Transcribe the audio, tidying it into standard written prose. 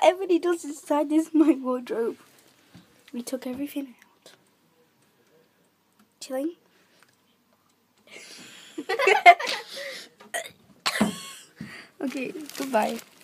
whatever he does inside this is my wardrobe. We took everything out. Chilling. Okay, goodbye.